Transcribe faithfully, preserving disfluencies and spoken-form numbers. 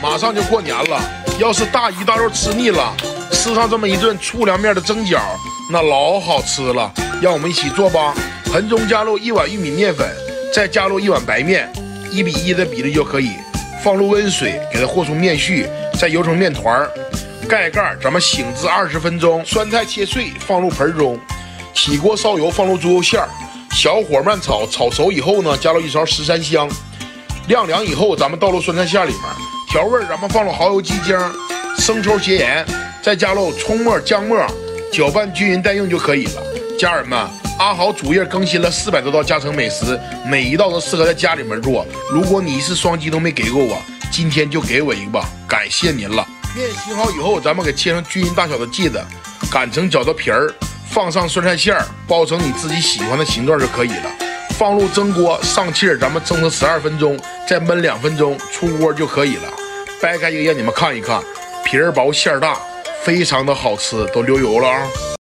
马上就过年了，要是大鱼大肉吃腻了，吃上这么一顿粗粮面的蒸饺，那老好吃了。让我们一起做吧。盆中加入一碗玉米面粉，再加入一碗白面，一比一的比例就可以。放入温水，给它和出面絮，再揉成面团。盖盖，咱们醒至二十分钟。酸菜切碎，放入盆中。起锅烧油，放入猪肉馅儿，小火慢炒，炒熟以后呢，加入一勺十三香。晾凉以后，咱们倒入酸菜馅里面。调味咱们放入蚝油、鸡精、生抽、咸盐，再加入葱末、姜末，搅拌均匀待用就可以了。家人们，阿豪主页更新了四百多道家常美食，每一道都适合在家里面做。如果你一次双击都没给过我，今天就给我一个吧，感谢您了。面醒好以后，咱们给切成均匀大小的剂子，擀成饺子皮儿，放上酸菜馅儿，包成你自己喜欢的形状就可以了。放入蒸锅，上气儿，咱们蒸成十二分钟，再焖两分钟，出锅就可以了。掰开一个让你们看一看，皮儿薄馅儿大，非常的好吃，都流油了啊！